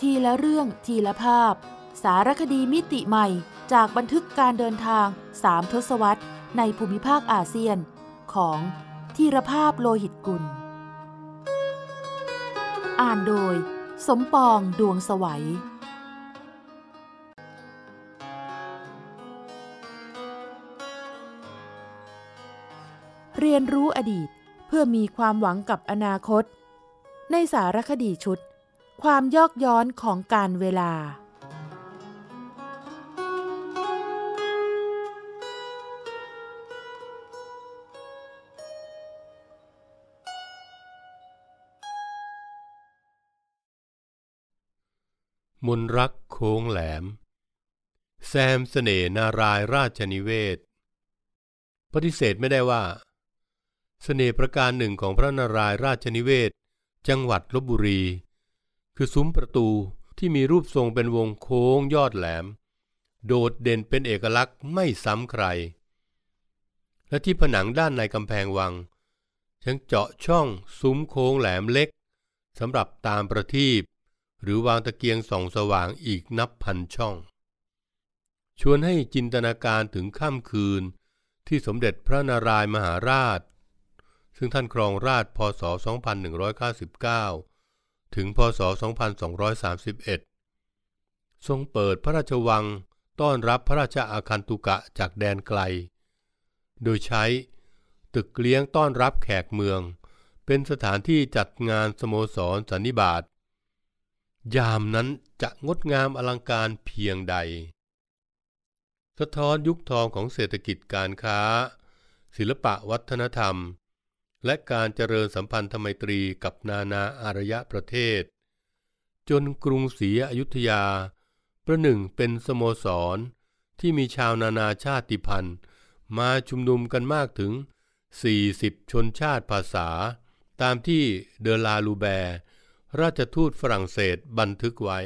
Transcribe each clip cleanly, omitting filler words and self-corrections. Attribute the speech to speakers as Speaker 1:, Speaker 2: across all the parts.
Speaker 1: ทีละเรื่องทีละภาพสารคดีมิติใหม่จากบันทึกการเดินทาง3 ทศวรรษในภูมิภาคอาเซียนของธีรภาพโลหิตกุลอ่านโดยสมปองดวงสวัยเรียนรู้อดีตเพื่อมีความหวังกับอนาคตในสารคดีชุดความยอกย้อนของการเวลาม
Speaker 2: นรักโค้งแหลมแซมเสน่ห์นารายราชนิเวศปฏิเสธไม่ได้ว่าเสน่ห์ประการหนึ่งของพระนารายราชนิเวศจังหวัดลพบุรีคือซุ้มประตูที่มีรูปทรงเป็นวงโค้งยอดแหลมโดดเด่นเป็นเอกลักษณ์ไม่ซ้ำใครและที่ผนังด้านในกำแพงวังยังเจาะช่องซุ้มโค้งแหลมเล็กสำหรับตามประทีปหรือวางตะเกียงส่องสว่างอีกนับพันช่องชวนให้จินตนาการถึงค่ำคืนที่สมเด็จพระนารายมหาราชซึ่งท่านครองราชย์พ.ศ. 2199 ถึงพ.ศ. 2231 ทรงเปิดพระราชวังต้อนรับพระราชอาคันตุกะจากแดนไกลโดยใช้ตึกเลี้ยงต้อนรับแขกเมืองเป็นสถานที่จัดงานสโมสรสันนิบาตยามนั้นจะงดงามอลังการเพียงใดสะท้อนยุคทองของเศรษฐกิจการค้าศิลปะวัฒนธรรมและการเจริญสัมพันธไมตรีกับนานาอารยประเทศจนกรุงศรีอยุธยาประหนึ่งเป็นสโมสรที่มีชาวนานาชาติพันธุ์มาชุมนุมกันมากถึง40ชนชาติภาษาตามที่เดอลาลูแบร์ราชทูตฝรั่งเศสบันทึกไว้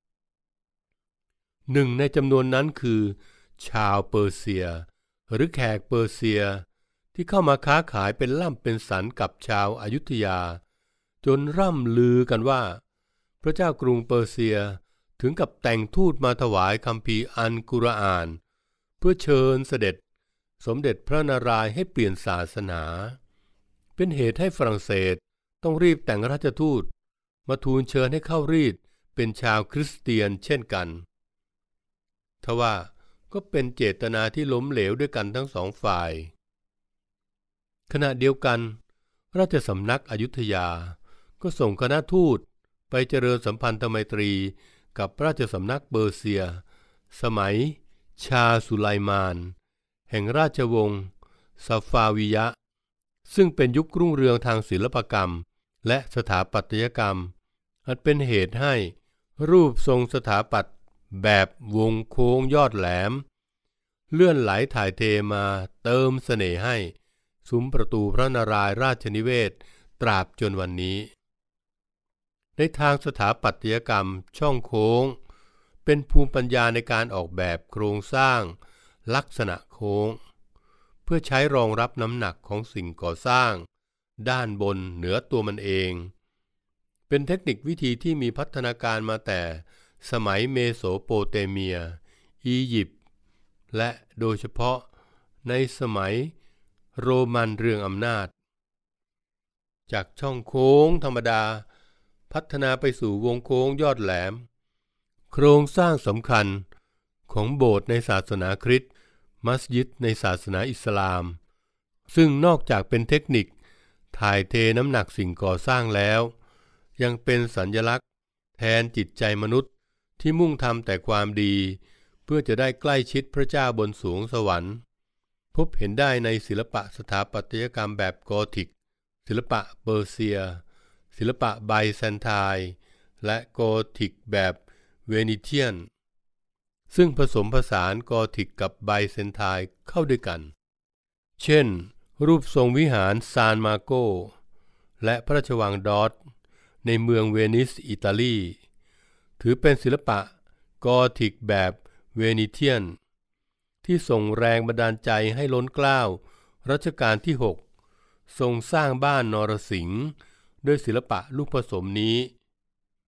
Speaker 2: หนึ่งในจำนวนนั้นคือชาวเปอร์เซียหรือแขกเปอร์เซียที่เข้ามาค้าขายเป็นล่ำเป็นสันกับชาวอยุธยาจนร่ำลือกันว่าพระเจ้ากรุงเปอร์เซียถึงกับแต่งทูตมาถวายคัมภีร์อัลกุรอานเพื่อเชิญเสด็จสมเด็จพระนารายณ์ให้เปลี่ยนศาสนาเป็นเหตุให้ฝรั่งเศสต้องรีบแต่งราชทูตมาทูลเชิญให้เข้ารีดเป็นชาวคริสเตียนเช่นกันทว่าก็เป็นเจตนาที่ล้มเหลวด้วยกันทั้งสองฝ่ายขณะเดียวกันราชสำนักอยุธยาก็ส่งคณะทูตไปเจริญสัมพันธไมตรีกับราชสำนักเปอร์เซียสมัยชาสุไลมานแห่งราชวงศ์ซาฟาวิยะซึ่งเป็นยุครุ่งเรืองทางศิลปกรรมและสถาปัตยกรรมอันเป็นเหตุให้รูปทรงสถาปัตย์แบบวงโค้งยอดแหลมเลื่อนไหลถ่ายเทมาเติมเสน่ห์ให้ซุ้มประตูพระนารายณ์ราชนิเวศตราบจนวันนี้ในทางสถาปัตยกรรมช่องโค้งเป็นภูมิปัญญาในการออกแบบโครงสร้างลักษณะโค้งเพื่อใช้รองรับน้ำหนักของสิ่งก่อสร้างด้านบนเหนือตัวมันเองเป็นเทคนิควิธีที่มีพัฒนาการมาแต่สมัยเมโสโปเตเมียอียิปต์และโดยเฉพาะในสมัยโรมันเรืองอำนาจจากช่องโค้งธรรมดาพัฒนาไปสู่วงโค้งยอดแหลมโครงสร้างสำคัญของโบสถ์ในศาสนาคริสต์มัสยิดในศาสนาอิสลามซึ่งนอกจากเป็นเทคนิคถ่ายเทน้ำหนักสิ่งก่อสร้างแล้วยังเป็นสัญลักษณ์แทนจิตใจมนุษย์ที่มุ่งทำแต่ความดีเพื่อจะได้ใกล้ชิดพระเจ้าบนสวงสวรรค์พบเห็นได้ในศิลปะสถาปัตยกรรมแบบกอธิกศิลปะเปอร์เซียศิลปะไบแซนไทน์และกอธิกแบบเวนิเทียนซึ่งผสมผสานกอธิกกับไบแซนไทน์เข้าด้วยกันเช่นรูปทรงวิหารซานมาโกและพระราชวังดอตในเมืองเวนิสอิตาลีถือเป็นศิลปะกอธิกแบบเวนิเทียนที่ส่งแรงบันดาลใจให้ล้นเกล้ารัชกาลที่6ทรงสร้างบ้านนรสิงห์ด้วยศิลปะลูกผสมนี้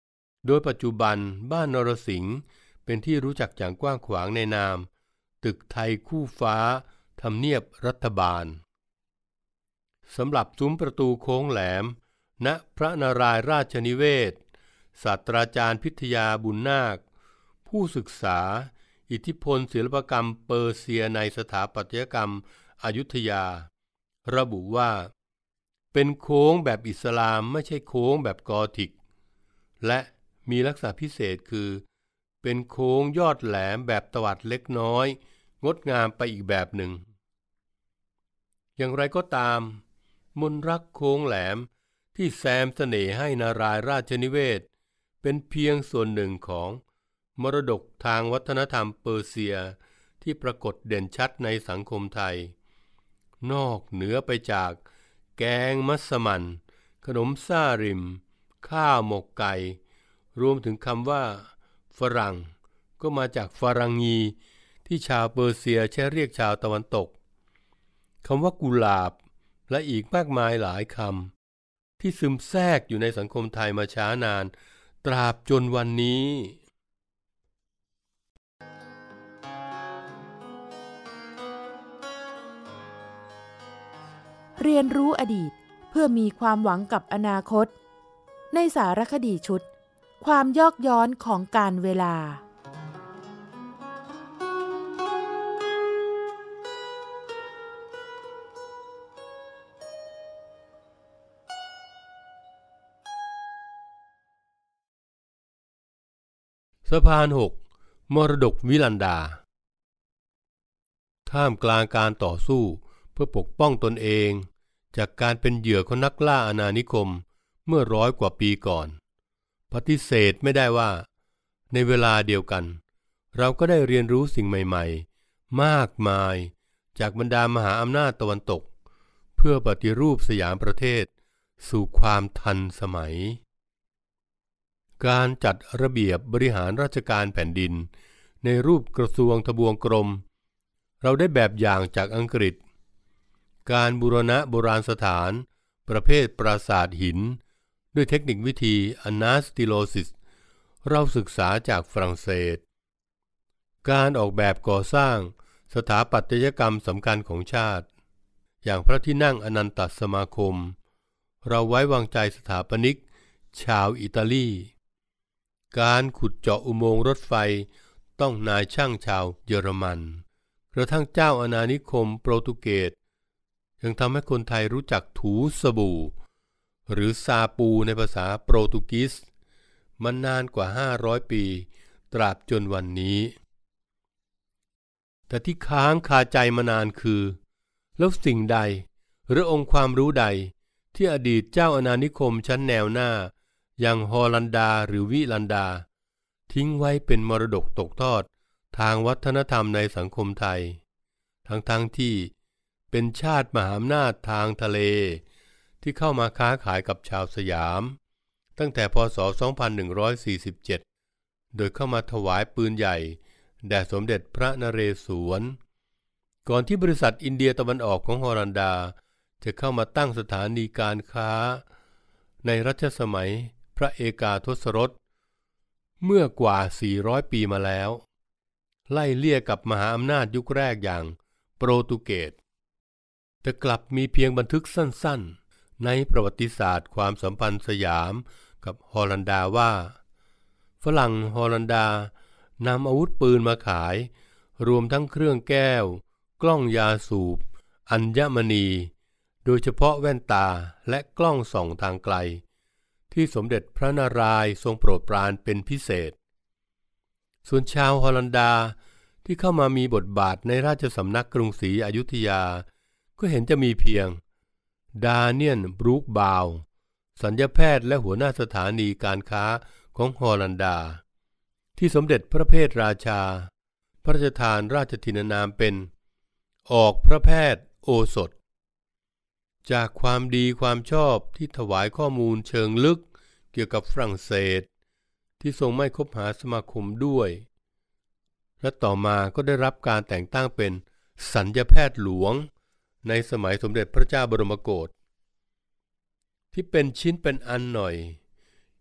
Speaker 2: โดยปัจจุบันบ้านนรสิงห์เป็นที่รู้จักอย่างกว้างขวางในนามตึกไทยคู่ฟ้าทำเนียบรัฐบาลสำหรับซุ้มประตูโค้งแหลมณพระนารายณ์ราชนิเวศน์ศาสตราจารย์พิทยาบุญนาคผู้ศึกษาอิทธิพลศิลปกรรมเปอร์เซียในสถาปัตยกรรมอยุธยาระบุว่าเป็นโค้งแบบอิสลามไม่ใช่โค้งแบบกอธิกและมีลักษณะพิเศษคือเป็นโค้งยอดแหลมแบบตวัดเล็กน้อยงดงามไปอีกแบบหนึ่งอย่างไรก็ตามมนต์รักโค้งแหลมที่แซมเสน่ห์ให้นารายณ์ราชนิเวศน์เป็นเพียงส่วนหนึ่งของมรดกทางวัฒนธรรมเปอร์เซียที่ปรากฏเด่นชัดในสังคมไทยนอกเหนือไปจากแกงมัสมั่นขนมซ่าริมข้าวหมกไก่รวมถึงคำว่าฝรั่งก็มาจากฟารังงีที่ชาวเปอร์เซียใช้เรียกชาวตะวันตกคำว่ากุหลาบและอีกมากมายหลายคำที่ซึมแทรกอยู่ในสังคมไทยมาช้านานตราบจนวันนี้
Speaker 1: เรียนรู้อดีตเพื่อมีความหวังกับอนาคตในสารคดีชุดความยอกย้อนของกาลเวลา
Speaker 2: สะพาน6มรดกวิลันดาท่ามกลางการต่อสู้เพื่อปกป้องตนเองจากการเป็นเหยื่อของนักล่าอาณานิคมเมื่อ100 กว่าปีก่อนปฏิเสธไม่ได้ว่าในเวลาเดียวกันเราก็ได้เรียนรู้สิ่งใหม่ๆมากมายจากบรรดามหาอำนาจตะวันตกเพื่อปฏิรูปสยามประเทศสู่ความทันสมัยการจัดระเบียบบริหารราชการแผ่นดินในรูปกระทรวงทบวงกรมเราได้แบบอย่างจากอังกฤษการบูรณะโบราณสถานประเภทปราสาทหินด้วยเทคนิควิธีอนาสติโลซิสเราศึกษาจากฝรั่งเศสการออกแบบก่อสร้างสถาปัตยกรรมสำคัญของชาติอย่างพระที่นั่งอนันตสมาคมเราไว้วางใจสถาปนิกชาวอิตาลีการขุดเจาะอุโมงค์รถไฟต้องนายช่างชาวเยอรมันกระทั่งเจ้าอาณานิคมโปรตุเกสยังทำให้คนไทยรู้จักถูสบู่หรือซาปูในภาษาโปรตุเกสมันนานกว่า500 ปีตราบจนวันนี้แต่ที่ค้างคาใจมานานคือแล้วสิ่งใดหรือองค์ความรู้ใดที่อดีตเจ้าอาณานิคมชั้นแนวหน้าอย่างฮอลันดาหรือวิลันดาทิ้งไว้เป็นมรดกตกทอดทางวัฒนธรรมในสังคมไทยทั้งที่เป็นชาติมหาอำนาจทางทะเลที่เข้ามาค้าขายกับชาวสยามตั้งแต่พ.ศ. 2147โดยเข้ามาถวายปืนใหญ่แด่สมเด็จพระนเรศวรก่อนที่บริษัทอินเดียตะวันออกของฮอลันดาจะเข้ามาตั้งสถานีการค้าในรัชสมัยพระเอกาทศรสเมื่อกว่า400 ปีมาแล้วไล่เลี่ยกับมหาอำนาจยุคแรกอย่างโปรตุเกสแต่กลับมีเพียงบันทึกสั้นๆในประวัติศาสตร์ความสัมพันธ์สยามกับฮอลันดาว่าฝรั่งฮอลันดานำอาวุธปืนมาขายรวมทั้งเครื่องแก้วกล้องยาสูบอัญมณีโดยเฉพาะแว่นตาและกล้องส่องทางไกลที่สมเด็จพระนารายณ์ทรงโปรดปรานเป็นพิเศษส่วนชาวฮอลันดาที่เข้ามามีบทบาทในราชสำนักกรุงศรีอยุธยาก็เห็นจะมีเพียงดาเนียนบรูคบาวสัญญแพทย์และหัวหน้าสถานีการค้าของฮอลันดาที่สมเด็จพระเพทราชาพระราชทานราชทินนามเป็นออกพระแพทย์โอสถจากความดีความชอบที่ถวายข้อมูลเชิงลึกเกี่ยวกับฝรั่งเศสที่ทรงไม่คบหาสมาคมด้วยและต่อมาก็ได้รับการแต่งตั้งเป็นสัญญแพทย์หลวงในสมัยสมเด็จพระเจ้าบรมโกศที่เป็นชิ้นเป็นอันหน่อย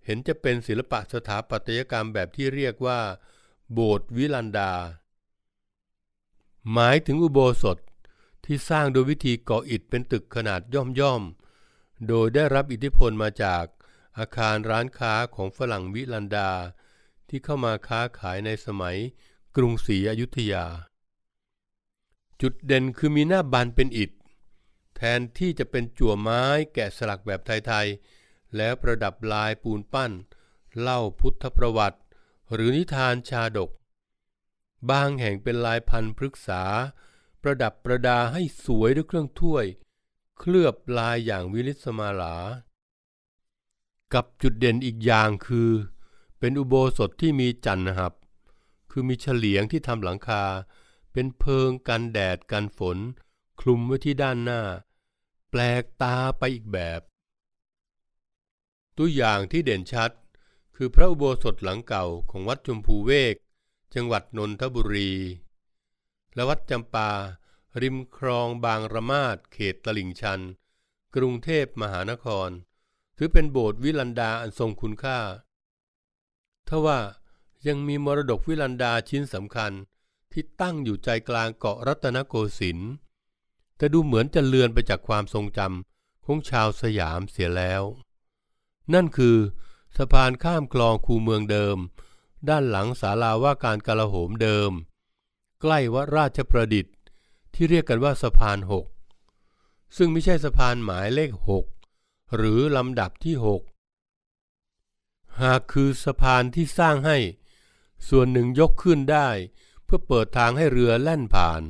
Speaker 2: เห็นจะเป็นศิลปะสถาปัตยกรรมแบบที่เรียกว่าโบสถ์วิลันดาหมายถึงอุโบสถที่สร้างโดยวิธีก่ออิฐเป็นตึกขนาดย่อมๆโดยได้รับอิทธิพลมาจากอาคารร้านค้าของฝรั่งวิลันดาที่เข้ามาค้าขายในสมัยกรุงศรีอยุธยาจุดเด่นคือมีหน้าบานเป็นอิฐแทนที่จะเป็นจั่วไม้แกะสลักแบบไทยๆแล้วประดับลายปูนปั้นเล่าพุทธประวัติหรือนิทานชาดกบางแห่งเป็นลายพันธุ์พฤกษาประดับประดาให้สวยด้วยเครื่องถ้วยเคลือบลายอย่างวิลิสมาลากับจุดเด่นอีกอย่างคือเป็นอุโบสถที่มีจันหับคือมีเฉลียงที่ทำหลังคาเป็นเพิงกันแดดกันฝนคลุมไว้ที่ด้านหน้าแปลกตาไปอีกแบบตัวอย่างที่เด่นชัดคือพระอุโบสถหลังเก่าของวัดชมพูเวกจังหวัดนนทบุรีและวัดจำปาริมคลองบางระมาดเขตตลิ่งชันกรุงเทพมหานครถือเป็นโบสถ์วิลันดาอันทรงคุณค่าทว่ายังมีมรดกวิลันดาชิ้นสำคัญที่ตั้งอยู่ใจกลางเกาะรัตนโกสินทร์แต่ดูเหมือนจะเลือนไปจากความทรงจำของชาวสยามเสียแล้วนั่นคือสะพานข้ามคลองคูเมืองเดิมด้านหลังศาลาว่าการกลาโหมเดิมใกล้วัดราชประดิษฐ์ที่เรียกกันว่าสะพาน6ซึ่งไม่ใช่สะพานหมายเลข6หรือลำดับที่6หากคือสะพานที่สร้างให้ส่วนหนึ่งยกขึ้นได้เพื่อเปิดทางให้เรือแล่นผ่าน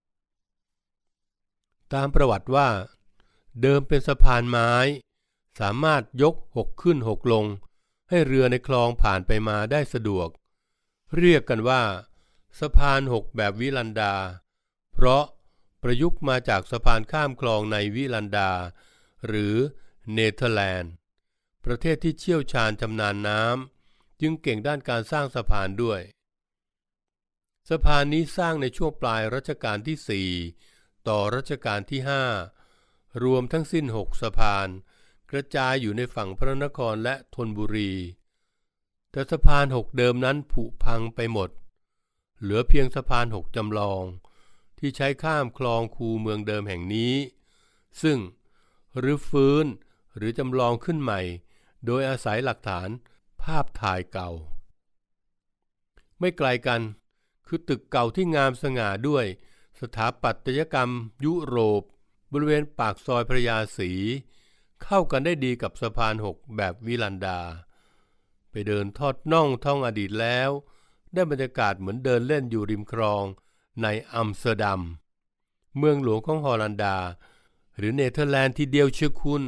Speaker 2: ตามประวัติว่าเดิมเป็นสะพานไม้สามารถยก6ขึ้น6ลงให้เรือในคลองผ่านไปมาได้สะดวกเรียกกันว่าสะพาน6แบบวิลันดาเพราะประยุกต์มาจากสะพานข้ามคลองในวิลันดาหรือเนเธอร์แลนด์ประเทศที่เชี่ยวชาญชำนาญน้ำจึงเก่งด้านการสร้างสะพานด้วยสะพานนี้สร้างในช่วงปลายรัชกาลที่4ต่อรัชกาลที่5รวมทั้งสิ้น6สะพานกระจายอยู่ในฝั่งพระนครและธนบุรีแต่สะพาน6เดิมนั้นผุพังไปหมดเหลือเพียงสะพาน6จำลองที่ใช้ข้ามคลองคูเมืองเดิมแห่งนี้ซึ่งรื้อฟื้นหรือจำลองขึ้นใหม่โดยอาศัยหลักฐานภาพถ่ายเก่าไม่ไกลกันคือตึกเก่าที่งามสง่าด้วยสถาปัตยกรรมยุโรปบริเวณปากซอยพระยาศรีเข้ากันได้ดีกับสะพาน6แบบวิลันดาไปเดินทอดน่องท่องอดีตแล้วได้บรรยากาศเหมือนเดินเล่นอยู่ริมคลองในอัมสเตอร์ดัมเมืองหลวงของฮอลันดาหรือเนเธอร์แลนด์ทีเดียวเชียวคุณ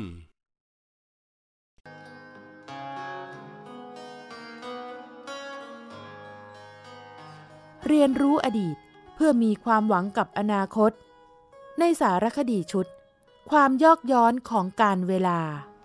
Speaker 1: เรียนรู้อดีตเพื่อมีความหวังกับอนาคตในสารคดีชุดความยอกย้อนของกาลเวลา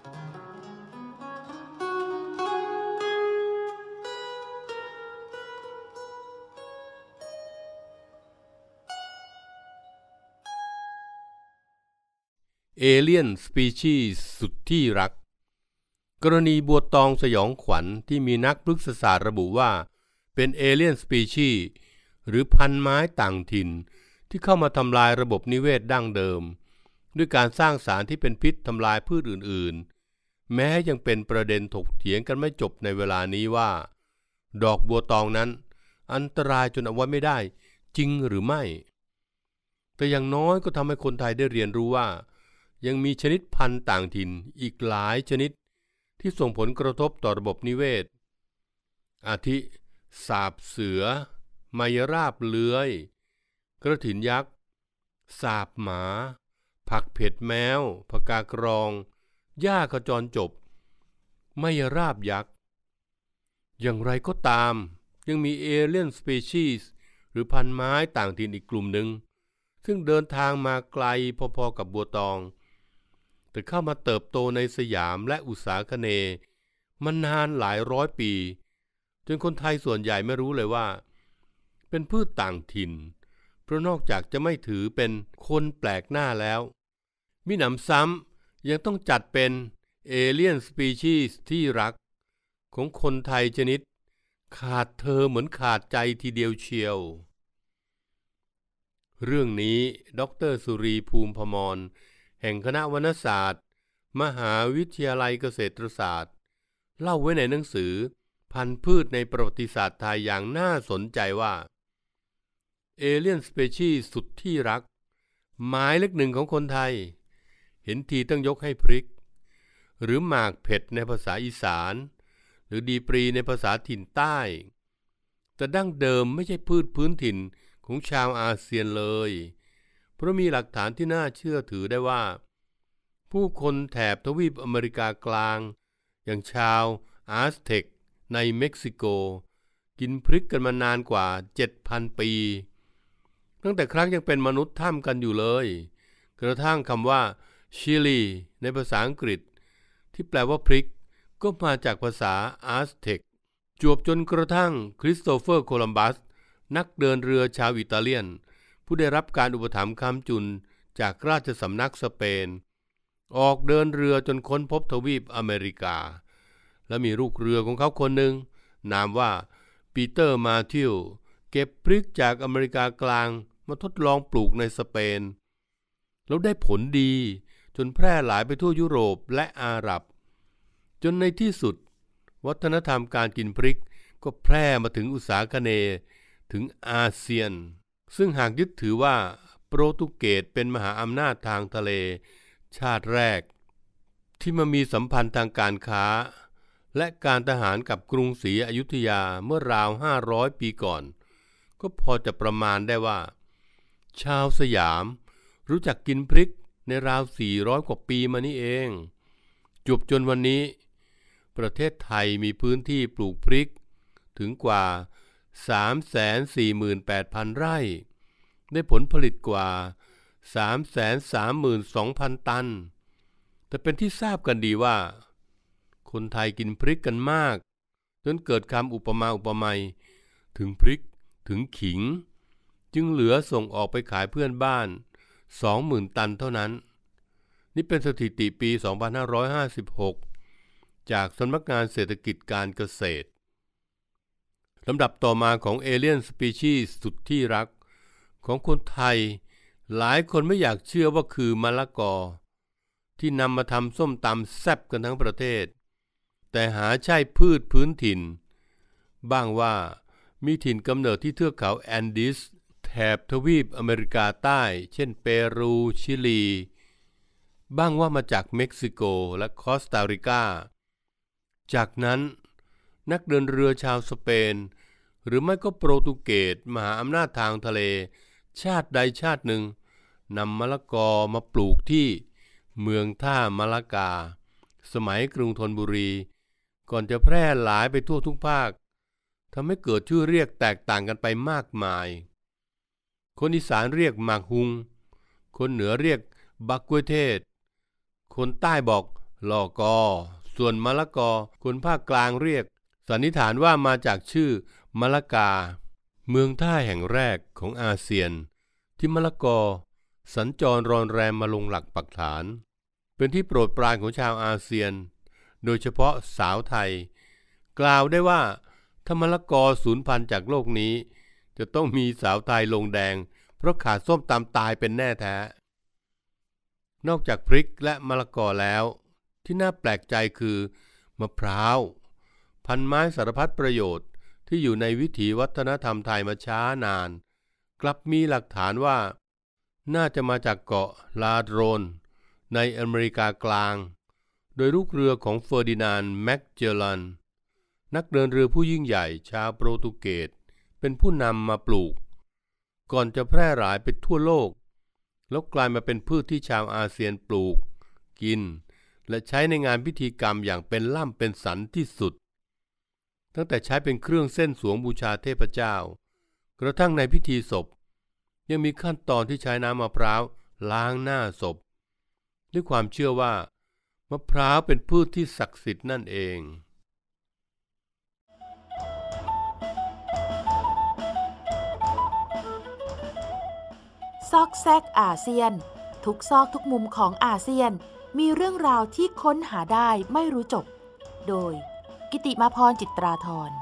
Speaker 2: เอเลียนสปีชีส์สุดที่รักกรณีบัวตองสยองขวัญที่มีนักพฤกษศาสตร์ระบุว่าเป็นเอเลียนสปีชีส์หรือพันธุ์ไม้ต่างถิ่นที่เข้ามาทำลายระบบนิเวศดั้งเดิมด้วยการสร้างสารที่เป็นพิษทำลายพืชอื่นๆแม้ยังเป็นประเด็นถกเถียงกันไม่จบในเวลานี้ว่าดอกบัวตองนั้นอันตรายจนเอาไว้ไม่ได้จริงหรือไม่แต่อย่างน้อยก็ทำให้คนไทยได้เรียนรู้ว่ายังมีชนิดพันธุ์ต่างถิ่นอีกหลายชนิดที่ส่งผลกระทบต่อระบบนิเวศอาทิสาบเสือไมยราบเลื้อยกระถินยักษ์สาบหมาผักเผ็ดแมวผกากรองหญ้าขจรจบไมยราบยักษ์อย่างไรก็ตามยังมีเอเลียนสปีชีส์หรือพันธุ์ไม้ต่างถิ่นอีกกลุ่มหนึ่งซึ่งเดินทางมาไกลพอๆกับบัวตองแต่เข้ามาเติบโตในสยามและอุษาคเนย์มานานหลายร้อยปีจนคนไทยส่วนใหญ่ไม่รู้เลยว่าเป็นพืชต่างถิ่นเพราะนอกจากจะไม่ถือเป็นคนแปลกหน้าแล้วมิหนำซ้ำยังต้องจัดเป็นเอเลียนสปีชีส์ที่รักของคนไทยชนิดขาดเธอเหมือนขาดใจทีเดียวเชียวเรื่องนี้ดร.สุรีภูมิพมรแห่งคณะวรรณศาสตร์มหาวิทยาลัยเกษตรศาสตร์เล่าไว้ในหนังสือพันธุ์พืชในประวัติศาสตร์ไทยอย่างน่าสนใจว่าเอเลี่ยนสเปชีส์สุดที่รักหมายเลขหนึ่งของคนไทยเห็นทีต้องยกให้พริกหรือหมากเผ็ดในภาษาอีสานหรือดีปรีในภาษาถิ่นใต้แต่ดั้งเดิมไม่ใช่พืชพื้นถิ่นของชาวอาเซียนเลยเพราะมีหลักฐานที่น่าเชื่อถือได้ว่าผู้คนแถบทวีปอเมริกากลางอย่างชาวอาสเท็กในเม็กซิโกกินพริกกันมานานกว่า 7,000 ปีตั้งแต่ครั้งยังเป็นมนุษย์ถ้ำกันอยู่เลยกระทั่งคำว่าชิลีในภาษาอังกฤษที่แปลว่าพริกก็มาจากภาษาอาสเท็กจวบจนกระทั่งคริสโตเฟอร์โคลัมบัสนักเดินเรือชาวอิตาเลียนผู้ได้รับการอุปถัมภ์ค้ำจุนจากราชสำนักสเปนออกเดินเรือจนค้นพบทวีปอเมริกาและมีลูกเรือของเขาคนหนึ่งนามว่าปีเตอร์มาธิวเก็บพริกจากอเมริกากลางมาทดลองปลูกในสเปนแล้วได้ผลดีจนแพร่หลายไปทั่วยุโรปและอาหรับจนในที่สุดวัฒนธรรมการกินพริกก็แพร่มาถึงอุษาคเนย์ถึงอาเซียนซึ่งหากยึดถือว่าโปรตุเกสเป็นมหาอำนาจทางทะเลชาติแรกที่มามีสัมพันธ์ทางการค้าและการทหารกับกรุงศรีอยุธยาเมื่อราว500 ปีก่อนก็พอจะประมาณได้ว่าชาวสยามรู้จักกินพริกในราว400 กว่าปีมานี้เองจนวันนี้ประเทศไทยมีพื้นที่ปลูกพริกถึงกว่า 348,000 ไร่ได้ผลผลิตกว่า 332,000 ตันแต่เป็นที่ทราบกันดีว่าคนไทยกินพริกกันมากจนเกิดคำอุปมาอุปไมยถึงพริกถึงขิงจึงเหลือส่งออกไปขายเพื่อนบ้าน 20,000 ตันเท่านั้นนี่เป็นสถิติปี 2556 จากสำนักงานเศรษฐกิจการเกษตรลำดับต่อมาของเอเลี่ยนสปีชีส์สุดที่รักของคนไทยหลายคนไม่อยากเชื่อว่าคือมะละกอที่นำมาทำส้มตำแซ่บกันทั้งประเทศแต่หาใช่พืชพื้นถิ่นบ้างว่ามีถิ่นกำเนิดที่เทือกเขาแอนดีสแถบทวีปอเมริกาใต้เช่นเปรูชิลีบ้างว่ามาจากเม็กซิโกและคอสตาริกาจากนั้นนักเดินเรือชาวสเปนหรือไม่ก็โปรตุเกสมหาอำนาจทางทะเลชาติใดชาติหนึ่งนำมะละกอมาปลูกที่เมืองท่ามะละกาสมัยกรุงธนบุรีก่อนจะแพร่หลายไปทั่วทุกภาคทำให้เกิดชื่อเรียกแตกต่างกันไปมากมายคนอีสานเรียกหมากฮุงคนเหนือเรียกบักกล้วยเทศคนใต้บอกลอกอส่วนมะละกอคนภาคกลางเรียกสันนิษฐานว่ามาจากชื่อมะละกาเมืองท่าแห่งแรกของอาเซียนที่มะละกอสัญจรรอนแรมมาลงหลักปักฐานเป็นที่โปรดปรานของชาวอาเซียนโดยเฉพาะสาวไทยกล่าวได้ว่าถ้ามะละกอสูญพันธุ์จากโลกนี้จะต้องมีสาวไทยลงแดงเพราะขาดส้มตำตายเป็นแน่แท้นอกจากพริกและมะละกอแล้วที่น่าแปลกใจคือมะพร้าวพันไม้สารพัดประโยชน์ที่อยู่ในวิถีวัฒนธรรมไทยมาช้านานกลับมีหลักฐานว่าน่าจะมาจากเกาะลาโดรนในอเมริกากลางโดยลูกเรือของเฟอร์ดินานด์แมกเจลลันนักเดินเรือผู้ยิ่งใหญ่ชาวโปรตุเกสเป็นผู้นำมาปลูกก่อนจะแพร่หลายไปทั่วโลกแล้วกลายมาเป็นพืชที่ชาวอาเซียนปลูกกินและใช้ในงานพิธีกรรมอย่างเป็นล่ำเป็นสันที่สุดตั้งแต่ใช้เป็นเครื่องเส้นสวงบูชาเทพเจ้ากระทั่งในพิธีศพยังมีขั้นตอนที่ใช้น้ำมะพร้าวล้างหน้าศพด้วยความเชื่อว่ามะพร้าวเป็นพืชที่ศักดิ์สิทธิ์นั่นเอง
Speaker 1: ซอกแซกอาเซียนทุกซอกทุกมุมของอาเซียนมีเรื่องราวที่ค้นหาได้ไม่รู้จบโดยกิติมาพรจิตราธร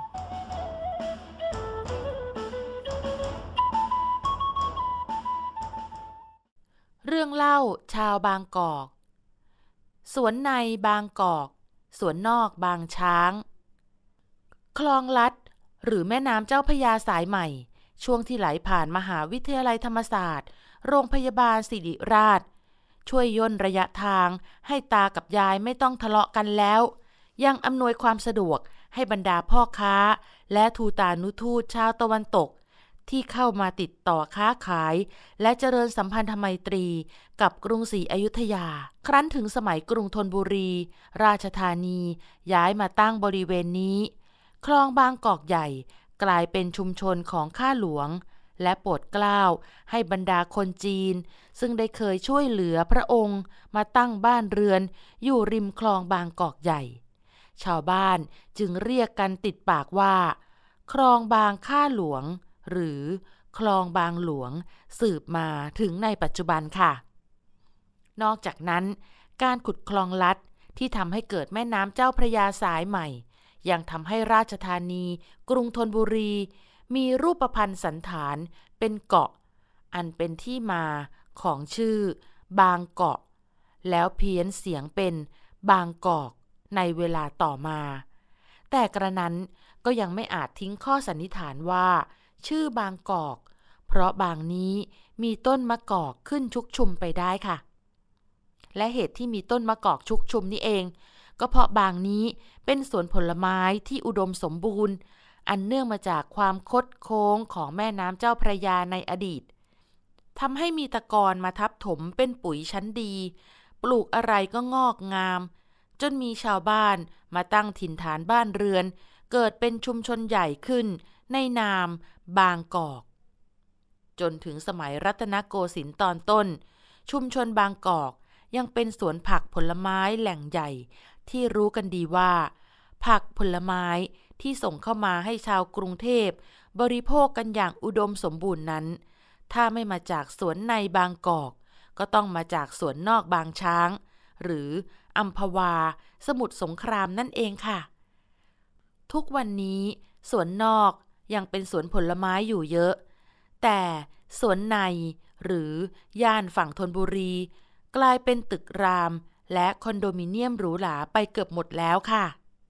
Speaker 1: เรื่องเล่าชาวบางกอกสวนในบางกอกสวนนอกบางช้างคลองลัดหรือแม่น้ำเจ้าพระยาสายใหม่ช่วงที่ไหลผ่านมหาวิทยาลัยธรรมศาสตร์โรงพยาบาลศิริราชช่วยย่นระยะทางให้ตากับยายไม่ต้องทะเลาะกันแล้วยังอำนวยความสะดวกให้บรรดาพ่อค้าและทูตานุทูตชาวตะวันตกที่เข้ามาติดต่อค้าขายและเจริญสัมพันธไมตรีกับกรุงศรีอยุธยาครั้นถึงสมัยกรุงธนบุรีราชธานีย้ายมาตั้งบริเวณนี้คลองบางกอกใหญ่กลายเป็นชุมชนของข้าหลวงและโปรดเกล้าให้บรรดาคนจีนซึ่งได้เคยช่วยเหลือพระองค์มาตั้งบ้านเรือนอยู่ริมคลองบางกอกใหญ่ชาวบ้านจึงเรียกกันติดปากว่าคลองบางข้าหลวงหรือคลองบางหลวงสืบมาถึงในปัจจุบันค่ะนอกจากนั้นการขุดคลองลัดที่ทำให้เกิดแม่น้ำเจ้าพระยาสายใหม่ยังทำให้ราชธานีกรุงธนบุรีมีรูปพรรณสันฐานเป็นเกาะอันเป็นที่มาของชื่อบางเกาะแล้วเพี้ยนเสียงเป็นบางกอกในเวลาต่อมาแต่กระนั้นก็ยังไม่อาจทิ้งข้อสันนิษฐานว่าชื่อบางกอกเพราะบางนี้มีต้นมะกอกขึ้นชุกชุมไปได้ค่ะและเหตุที่มีต้นมะกอกชุกชุมนี่เองก็เพราะบางนี้เป็นสวนผลไม้ที่อุดมสมบูรณ์อันเนื่องมาจากความคดโค้งของแม่น้ำเจ้าพระยาในอดีตทำให้มีตะกอนมาทับถมเป็นปุ๋ยชั้นดีปลูกอะไรก็งอกงามจนมีชาวบ้านมาตั้งถิ่นฐานบ้านเรือนเกิดเป็นชุมชนใหญ่ขึ้นในนามบางกอกจนถึงสมัยรัตนโกสินทร์ตอนต้นชุมชนบางกอกยังเป็นสวนผักผลไม้แหล่งใหญ่ที่รู้กันดีว่าผักผลไม้ที่ส่งเข้ามาให้ชาวกรุงเทพบริโภคกันอย่างอุดมสมบูรณ์นั้นถ้าไม่มาจากสวนในบางกอกก็ต้องมาจากสวนนอกบางช้างหรืออัมพวาสมุทรสงครามนั่นเองค่ะทุกวันนี้สวนนอกยังเป็นสวนผลไม้อยู่เยอะแต่สวนในหรือย่านฝั่งธนบุรีกลายเป็นตึกรามและคอนโดมิเนียมหรูหราไปเกือบหมดแล้วค่ะ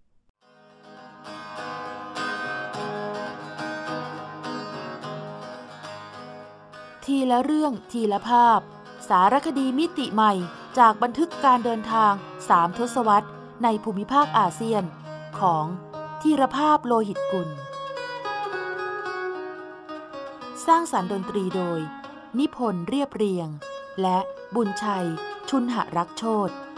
Speaker 1: ทีละเรื่องทีละภาพสารคดีมิติใหม่จากบันทึกการเดินทาง3 ทศวรรษในภูมิภาคอาเซียนของธีรภาพโลหิตกุลสร้างสรรค์ดนตรีโดยนิพนธ์เรียบเรียงและบุญชัยชุนหรักโชติ